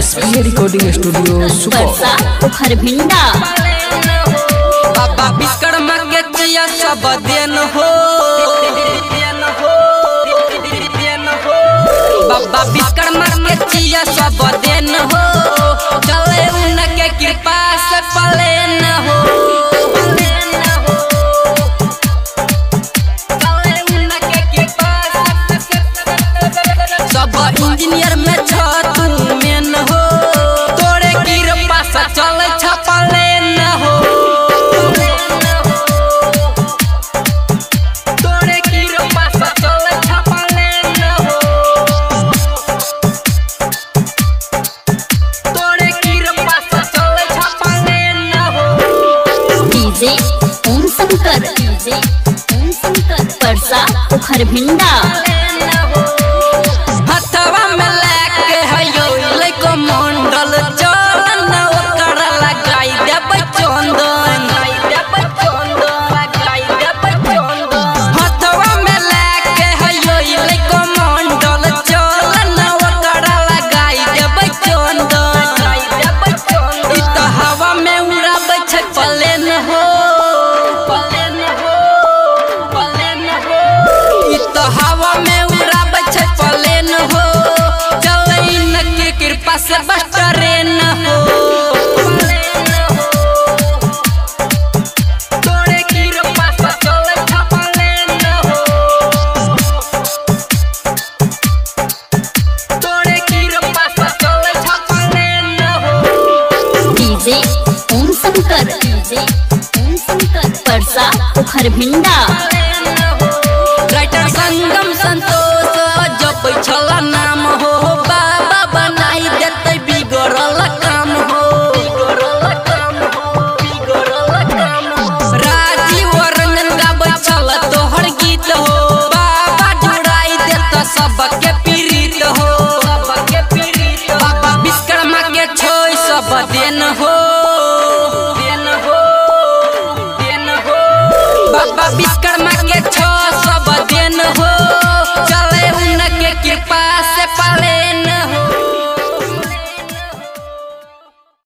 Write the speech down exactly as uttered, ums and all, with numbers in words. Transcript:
SP recording studio super Kharbhinda. Baba Vishwakarma के चिया सब दिन हो, बाबा विश्वकर्मा के चिया सब दिन हो, चले उनके कृपा से पले न हो, सब इंजीनियर में छतू मेन हो, तोरे कृपा से चले छपले न हो, तोरे कृपा से चले छपले न हो, तोरे कृपा से चले छपले न हो। DJ Om Shankar, DJ Om Shankar Parsa Kharbhinda. हथवा में लेके हयो लेको मंडल चलन ओकर लगाई देबै चंदन, हथवा में लेके हयो लेको मंडल चलन ओकर लगाई देबै चंदन, ई त हवा में उड़ाबै छै प्लेन हो, प्लेन हो, प्लेन हो, ई त हवा में उड़ाबै छै प्लेन हो, चलै न के कृपा से बस ट्रेन हो, तोरे कृपा से चलै छ प्लेन हो, तोरे कृपा से चलै छ प्लेन हो। DJ Om Shankar, DJ Om Shankar Parsa Kharbhinda.